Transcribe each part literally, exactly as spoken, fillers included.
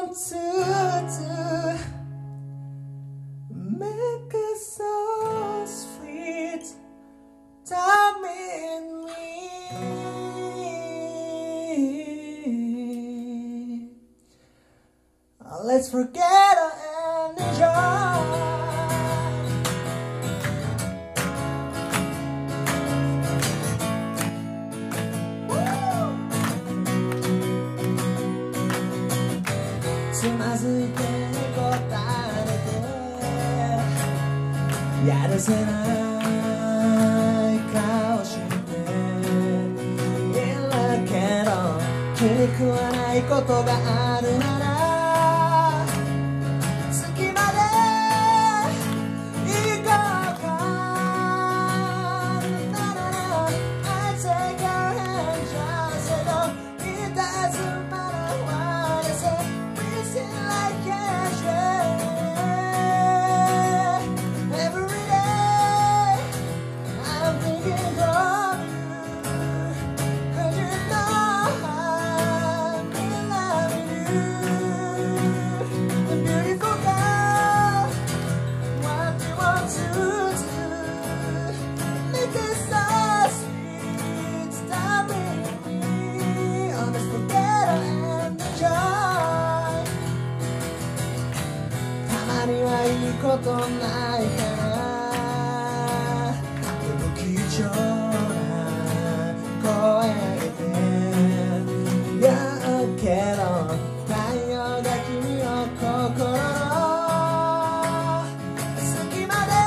want to do make it so sweet, time in me. Let's forget and enjoy.つまずいて答えてやるせない顔しているけど気に食わないことがあるなら次まで行こうか。I take your hand just say no, it doesn't matter what I say. Like yesterday, every day I'm thinking of you, 'cause you know I'm in love with you. The beautiful girl, what you want to do, make it so sweet, stop me, oh, let's forget and enjoy. たまにはいいことないかな。不器用な声で言うけど太陽が君を心の隙間で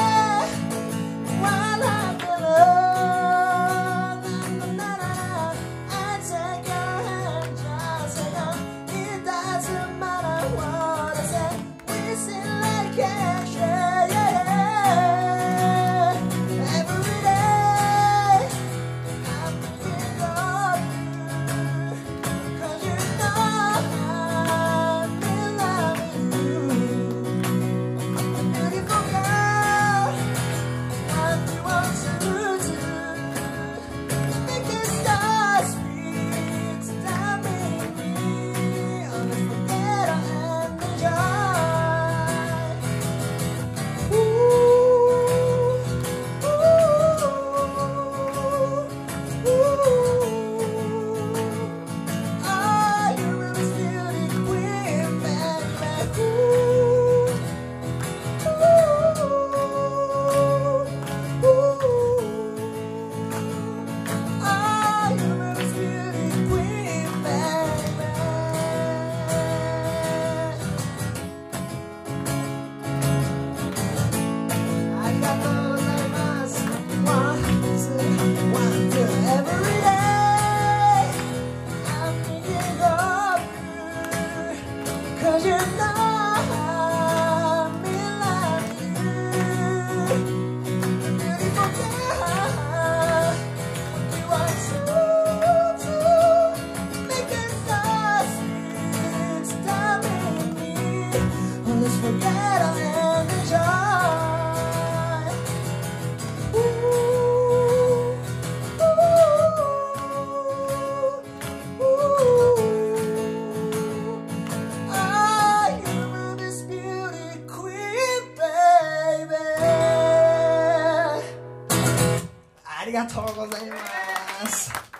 笑ってる。I take your hand, just say no, it doesn't matter what I say. Like yeah, yeah. Every day I'm thinking of you, 'cause you know I'm in love with you. Beautiful girl, what you want to do, make it so sweet, stop me, oh, let's forget and enjoy. You know I'm in love with you. Beautiful girl, you want to do, make it so sweet, stop me, oh, let's forget and enjoy. Ooh, ooh, ooh.ありがとうございます。